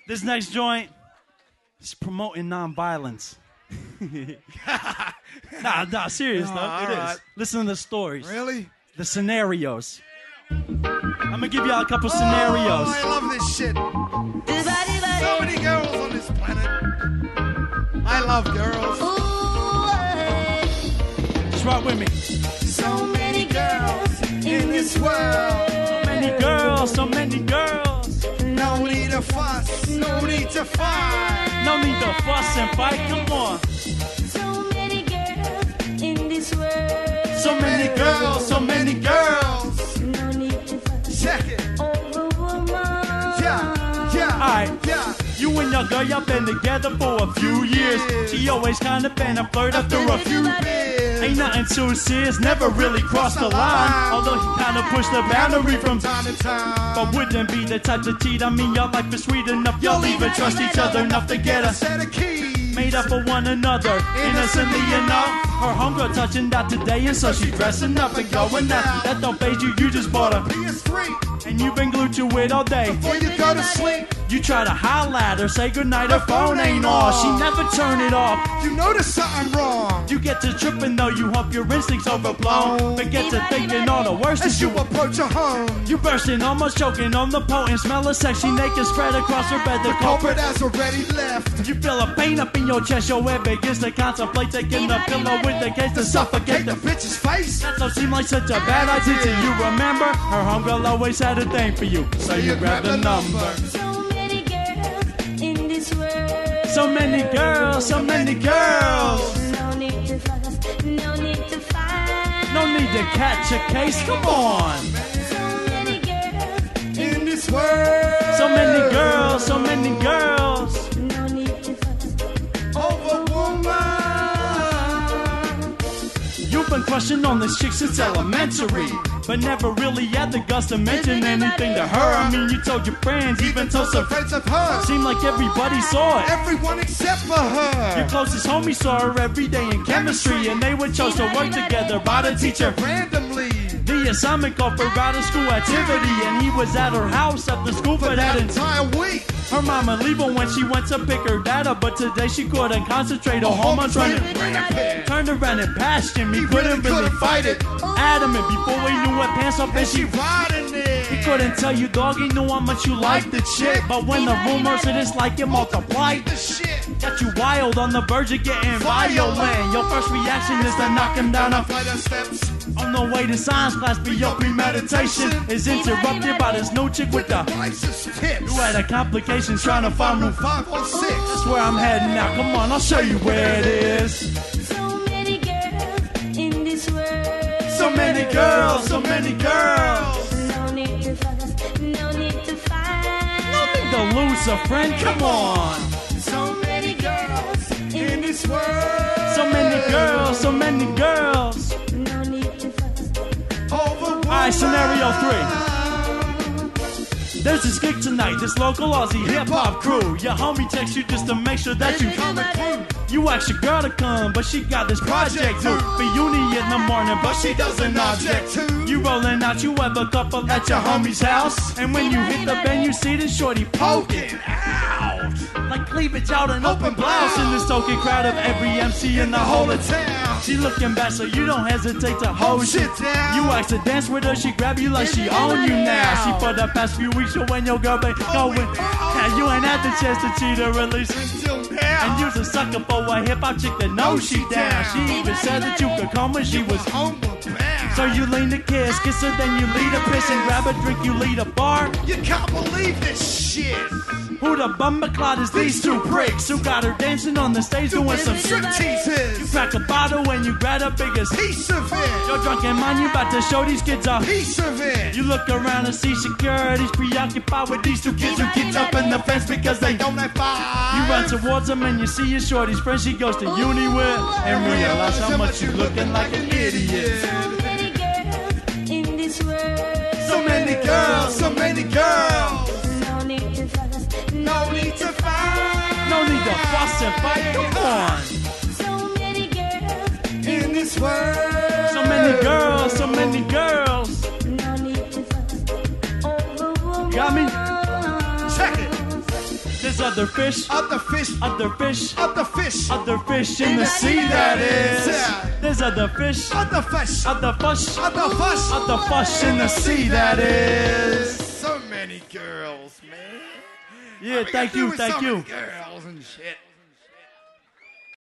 This next joint is promoting nonviolence. Nah, serious though. It is. Listen to the stories. Really? The scenarios. I'm gonna give y'all a couple scenarios. I love this shit. So many girls on this planet. I love girls. Just rock with me. So many girls in this world. So many girls, so many girls. No need to fuss, no need to fight. No need to fuss and fight, come on. So many girls in this world. So many girls, so many girls. No need to fuss Check it. over woman. Yeah. Alright, Yeah. you and your girl, y'all been together for a few years. She always kinda been a flirt after a few beers. Ain't nothing too serious, never really crossed the line. Although he kinda pushed the boundary from time to time. but wouldn't be the type to cheat. I mean, your life is sweet enough. Y'all even trust each other enough to get a set of keys. made up for one another. Innocently enough, her homegirl touching that today, and so she dressing up and going out. That don't phase you, you just bought a PS3 and you've been glued to it all day. before you go to sleep. You try to holler at her, say goodnight, her phone ain't on. She never turn it off. You notice something wrong. You get to tripping though, you hope your instincts overblown. But get to thinking all the worst As is you you approach her home, You bursting, almost choking on the potent smell of sex. She naked, spread across her bed. The culprit culprit. has already left. You feel a pain up in your chest. Your head begins to contemplate taking the pillow with the case to suffocate Take the the. bitch's face. That don't seem like such a bad idea to you. Remember, her homegirl always had a thing for you. So you grab the number. So many girls in this world. So many girls, so many girls. No need to fuss, no need to fight. No need to catch a case. Come on. So many girls In this world. So many girls, so many girls. no need to fuss. Over woman. You've been crushing on this chick since elementary, but never really had the guts to mention anything to her. I mean, you told your friends, even told some friends of hers. Seemed like everybody saw it. Everyone except for her. Your closest homie saw her every day in chemistry, and they would chose to work together by the teacher. Randomly. The assignment called for out of school activity, and he was at her house after school for that entire. Entire week. Her mama leave her when she went to pick her data, but today she couldn't concentrate. Her hormones running rampant. turned around and passed him. He couldn't really fight it. Adamant before he knew what pants off, and she riding it. He couldn't tell you, dog, he knew how much you liked the chick. But when the rumors of this like it multiplied, The shit. got you wild on the verge of getting violent. Your first reaction is to knock him down a Flight of steps. on the way to science class, but your premeditation is interrupted by this new chick with the. Racist tips. You had a complications trying to find new. 516. That's where I'm heading now. Come on, I'll show you where it is. So many girls in this world. So many girls, so many girls. No need to fuss, no need to fight. No need to lose a friend. Come on. So many girls in this world. So many girls, so many girls. No need to fuss. Over Alright, scenario 3. There's this gig tonight, this local Aussie hip-hop crew. Your homie texts you just to make sure that you coming through. You ask your girl to come, but she got this project due for uni in the morning, but she doesn't object to. You rolling out, you have a couple at your homie's house, and when you hit the bend, you see the shorty poking out like cleavage out an open blouse in this token crowd of every MC in the whole of town. She looking back, so you don't hesitate to hold shit down. You ask to dance with her, she grab you like she own you now. She for the past few weeks, so when your girl been going, and you ain't had the chance to cheat her at least. And you's a sucker for a hip-hop chick that knows she down. She even said that you could come when she was home. So you lean to kiss her, then you lead a piss and grab a drink, you lead a bar. You can't believe this shit. Who the bummerclot is these two pricks who got her dancing on the stage doing some strip teases. You crack a bottle and you grab the biggest Piece of it. You're drunk in mind, you about to show these kids a Piece of it. You look around and see security's preoccupied with these two kids who keep jumping the fence because they Don't let fire. You run towards them and you see your shorty's friend she goes to uni with, and realize how much you looking like an idiot. So many girls in this world. So many girls, so many girls. No need to fuss, No need to fight. No need to fuss and fight, come on. So many girls In this world. So many girls, so many girls. no need to fuss over woman. Got me? Check it. The There's other fish, Other fish. other fish, Other fish. other fish in the sea, that is. Yeah. There's other fish, Other fish. other fish, Other fish. other fish in the sea, that is. So many girls, man. Yeah, What we thank gonna do you, with thank so you. many girls and shit.